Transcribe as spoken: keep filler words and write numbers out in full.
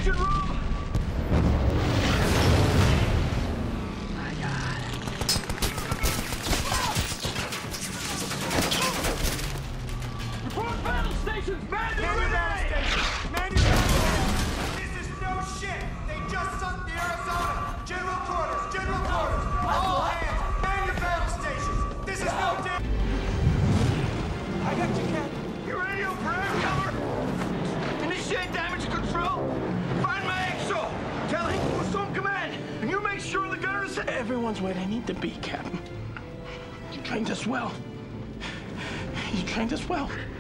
fucking room! My God. Report battle stations! Man your battle stations! Man your battle stations! This is no shit! They just sunk the Arizona! General quarters! General quarters! All hands! Man your battle stations! This is no damn... I got you, Captain. You radio for air cover! Initiate damage control! Find my exo! Tell him who's on command! And you make sure the gunners... Everyone's where they need to be, Captain. You trained us well. You trained us well.